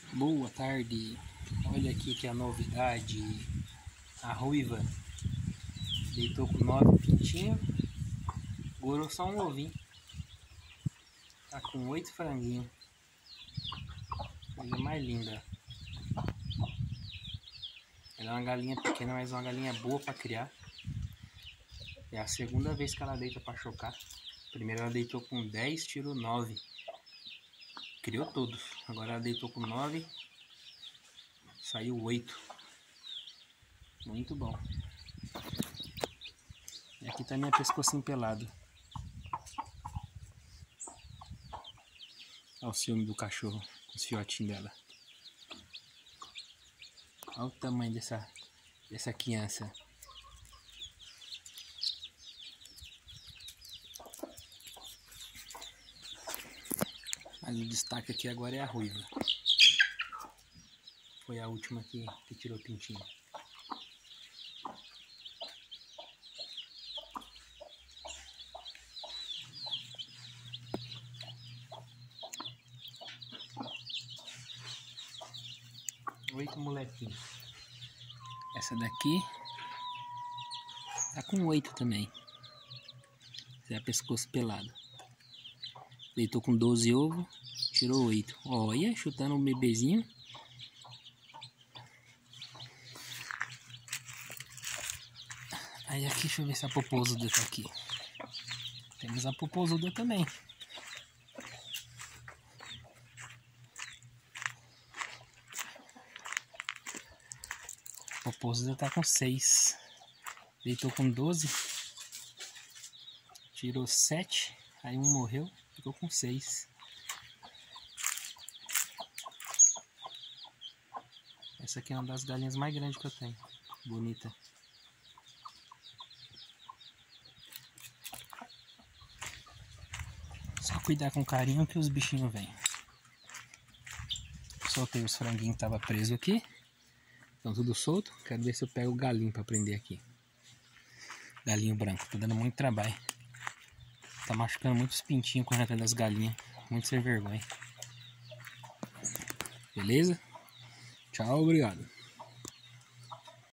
Boa tarde, olha aqui que é a novidade. A ruiva deitou com 9 pintinhos, gorou só um ovinho. Tá com 8 franguinhos. Coisa mais linda. Ela é uma galinha pequena, mas uma galinha boa para criar. É a segunda vez que ela deita para chocar. Primeiro ela deitou com 10, tirou 9. Criou todos. Agora ela deitou com 9, saiu 8. Muito bom. E aqui tá minha pescocinho pelado. Olha o ciúme do cachorro com os filhotinhos dela. Olha o tamanho dessa criança. Mas o destaque aqui agora é a ruiva. Foi a última que tirou o pintinho. 8 molequinhos. Essa daqui tá com 8 também. É a pescoço pelado. Deitou com 12 ovos, tirou 8. Olha, chutando o bebezinho. Aí aqui, deixa eu ver se a popozuda tá aqui. Temos a popozuda também. A popozuda tá com 6. Deitou com 12. Tirou 7. Aí um morreu, ficou com 6. Essa aqui é uma das galinhas mais grandes que eu tenho. Bonita. Só cuidar com carinho que os bichinhos vêm. Soltei os franguinhos que estavam presos aqui. Estão tudo solto. Quero ver se eu pego o galinho para prender aqui. Galinho branco. Tá dando muito trabalho. Tá machucando muitos pintinhos correndo atrás das galinhas. Muito sem vergonha. Beleza? Tchau, obrigado.